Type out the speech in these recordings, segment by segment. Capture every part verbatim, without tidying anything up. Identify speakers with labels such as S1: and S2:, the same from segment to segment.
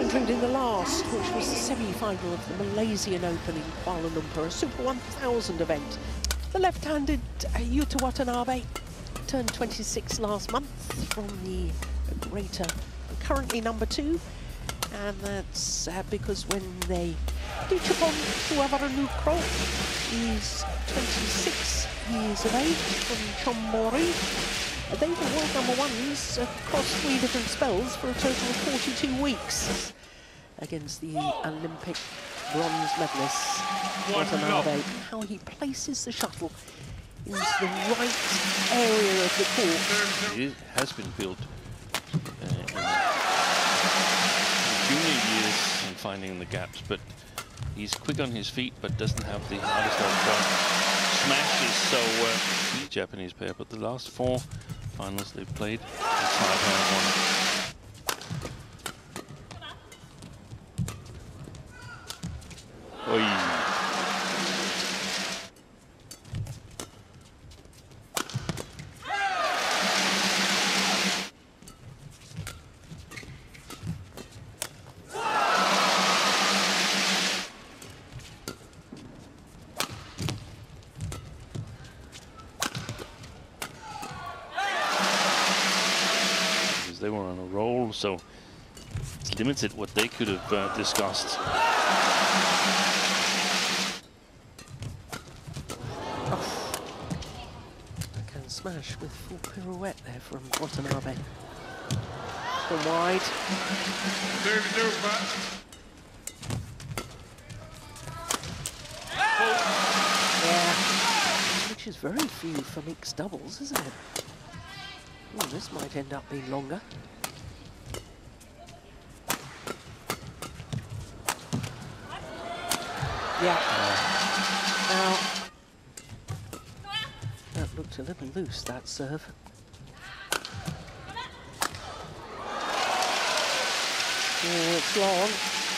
S1: hundred in the last, which was the semi-final of the Malaysian Open in Kuala Lumpur, a Super one thousand event. The left-handed uh, Yuta Watanabe turned twenty-six last month from the Greater, currently number two, and that's uh, because when they do chip on Suavara Nukro, he's twenty-six years of age from Chonburi. They were world number ones across three different spells for a total of forty-two weeks against the Olympic bronze medalist Watanabe. How he places the shuttle into the right area of the court.
S2: It has been built uh, in junior years and finding the gaps, but he's quick on his feet, but doesn't have the hardest of smashes. So uh, he's a Japanese pair, but the last four finals they've played, Oi. They were on a roll, so it's limited what they could have uh, discussed.
S1: Oh. Can smash with full pirouette there from Watanabe. From wide. Yeah. Which is very few for mixed doubles, isn't it? Oh, this might end up being longer. Yeah. Uh. Now, that looked a little loose, that serve. Oh, it's long.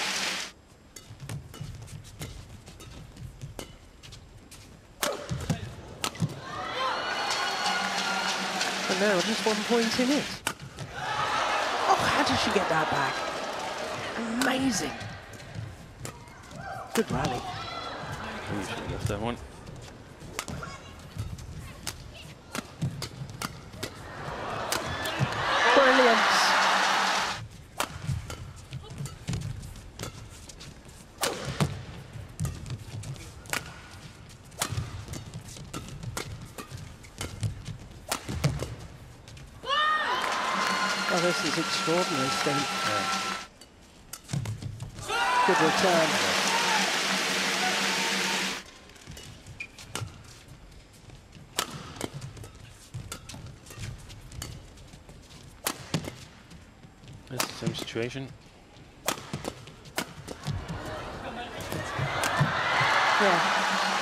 S1: Now just one point in it. Oh, how did she get that back? Amazing. Good rally.
S2: We should have left that one.
S1: Brilliant. Oh, this is extraordinary, Steve. Yeah. Good return.
S2: It's the same situation.
S1: Yeah.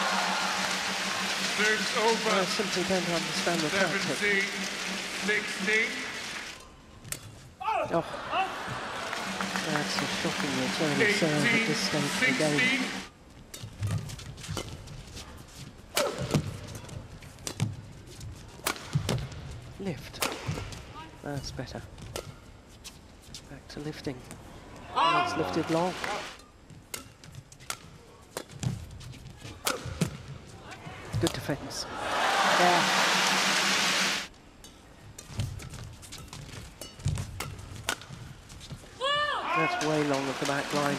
S3: Serves over.
S1: I simply don't understand the tactic.
S3: seventeen sixteen.
S1: Oh, that's a shocking return of serve at this stage of the game. Lift. That's better. Back to lifting. That's lifted long. Good defense. Yeah. That's way long at the back line.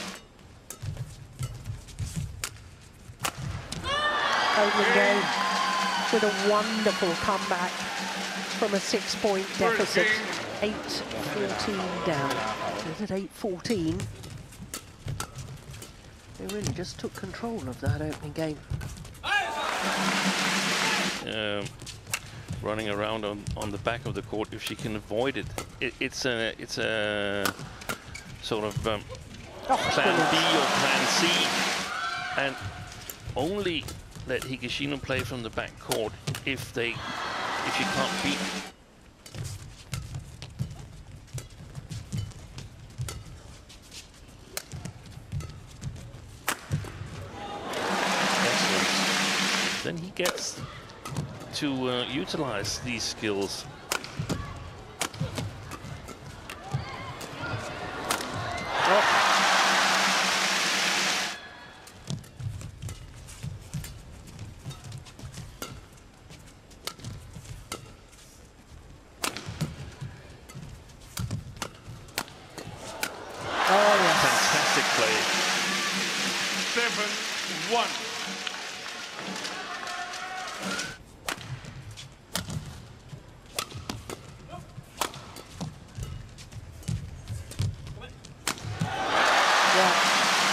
S1: Open game with a wonderful comeback from a six-point deficit. eight fourteen down. Is it eight fourteen? They really just took control of that opening game.
S2: Uh, running around on, on the back of the court, if she can avoid it. it it's a it's a sort of um,
S1: oh,
S2: plan
S1: brilliant.
S2: B or plan C, and only let Higashino play from the back court if they if you can't beat. Excellent. Then he gets to uh, utilize these skills.
S1: Oh. Oh, yes.
S2: Fantastic play.
S3: Seven, one.
S1: Yeah.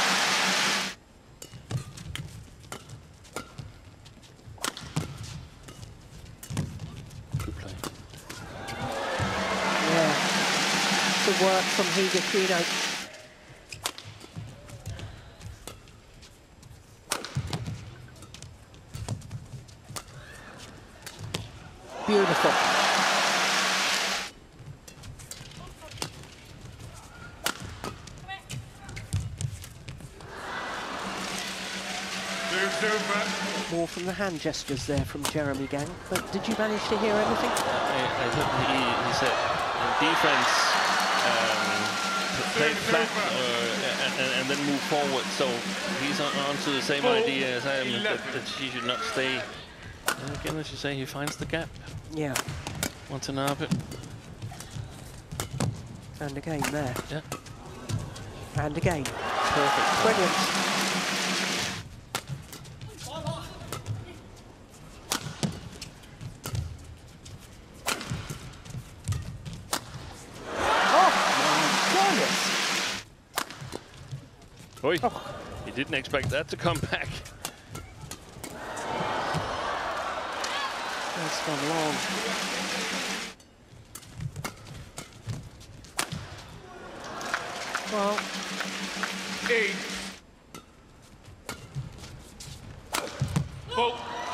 S2: Good play.
S1: Yeah. Good work from Higashino. Beautiful.
S3: Serves over.
S1: More from the hand gestures there from Jeremy Gang. But did you manage to hear anything?
S2: I, I think he, he said uh, defense, um, play flat uh, and, and then move forward. So he's on, on to the same
S3: Four,
S2: idea as I am, that,
S3: eleven.
S2: that she should not stay. And again, as you say, he finds the gap.
S1: Yeah.
S2: Watanabe.
S1: And again there.
S2: Yeah.
S1: And again.
S2: Perfect.
S1: Brilliant.
S2: Oi.
S1: Oh.
S2: He didn't expect that to come back.
S1: That's gone long. Well,
S3: Eight. Four.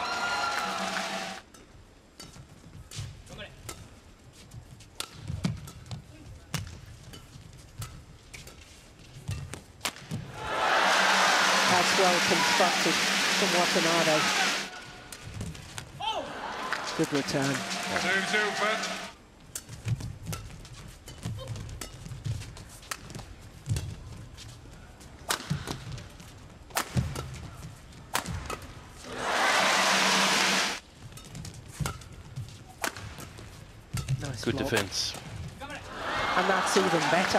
S1: that's well constructed from Watanabe. Good return.
S3: Serves over.
S1: Nice
S2: Good
S1: block.
S2: defense.
S1: And that's even better.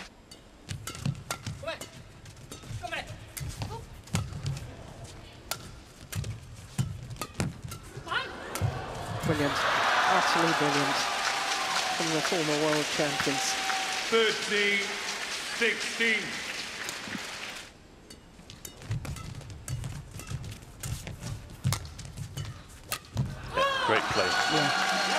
S1: Brilliant. Utterly brilliant. From the former world champions.
S3: Thirteen, sixteen.
S2: Yeah, great play.
S1: Yeah.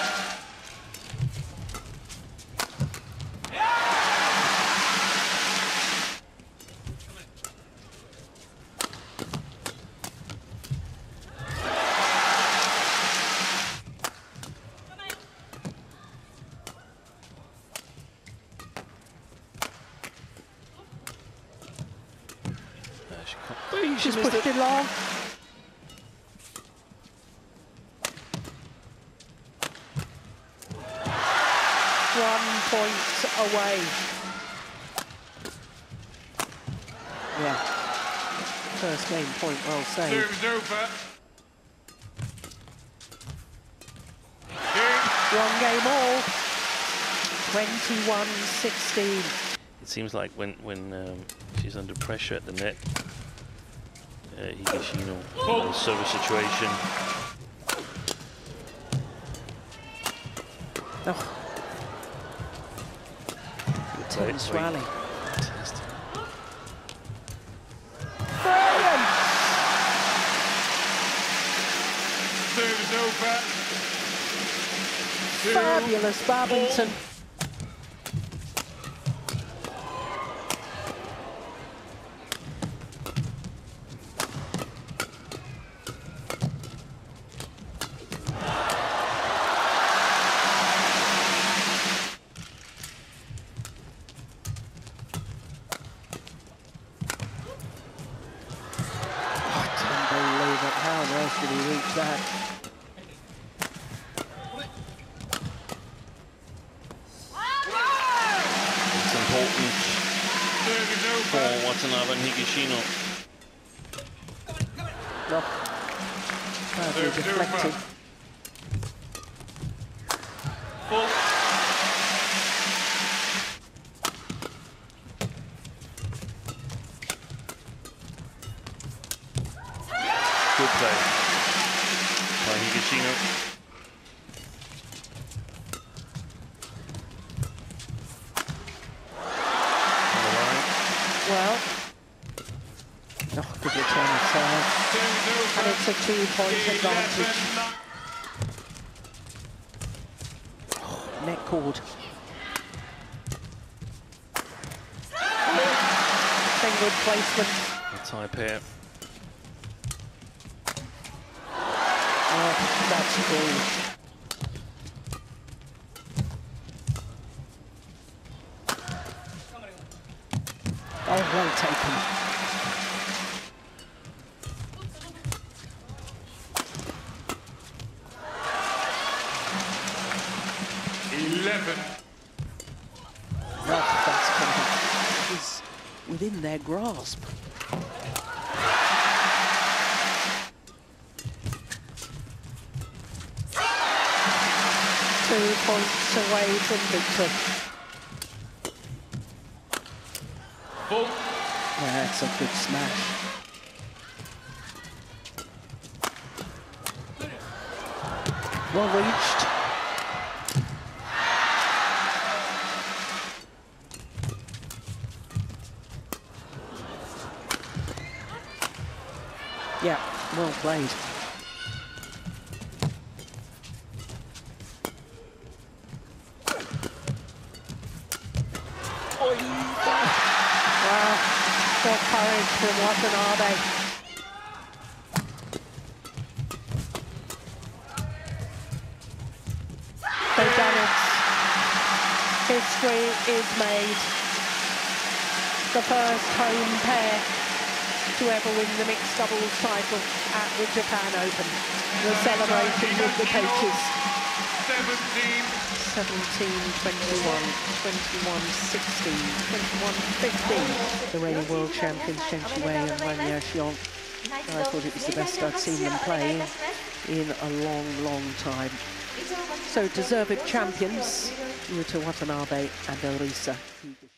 S1: She's pushed it long. One point away. Yeah. First game point well saved.
S3: Serves over. Game.
S1: One game all. twenty-one sixteen.
S2: It seems like when when um, she's under pressure at the net, uh, Higashino, oh. service situation.
S1: Oh. Tense rally.
S2: Fantastic.
S1: Brilliant!
S3: Serves over. Two.
S1: Fabulous badminton. How on earth did he reach that?
S3: Service
S2: for
S3: over.
S2: Watanabe and Higashino.
S1: Well, badly
S3: Service
S1: deflected.
S3: over. Full.
S2: Good play by Higashino. On the line.
S1: Well, oh, good return of serve.
S3: Service over.
S1: And it's a two-point advantage.
S3: eleven.
S1: Net cord. Good placement.
S2: A tie pair.
S1: Oh, that's cool. Oh, well taken.
S3: eleven.
S1: Well, that's coming. It's within their grasp. Two points away from victory.
S3: Full.
S1: That's a good smash. Well reached. Yeah, well played. Wow, what courage from Watanabe. They've done it. History is made. The first home pair to ever win the mixed doubles title at the Japan Open. The celebration with the coaches.
S3: seventeen.
S1: seventeen twenty-one, twenty-one sixteen, twenty-one fifteen. The reigning world champions Chen Shiwei and Wang Yaxiong. I thought it was the best I'd seen them play in a long, long time. So deserved champions, Yuta Watanabe and Elisa Higashino.